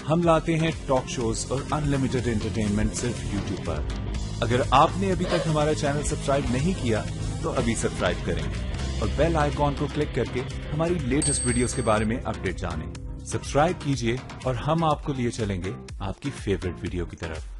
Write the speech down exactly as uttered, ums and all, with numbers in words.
हम लाते हैं टॉक शोज और अनलिमिटेड एंटरटेनमेंट सिर्फ यूट्यूब पर। अगर आपने अभी तक हमारा चैनल सब्सक्राइब नहीं किया तो अभी सब्सक्राइब करें और बेल आइकॉन को क्लिक करके हमारी लेटेस्ट वीडियोस के बारे में अपडेट जानें। सब्सक्राइब कीजिए और हम आपको लिए चलेंगे आपकी फेवरेट वीडियो की तरफ।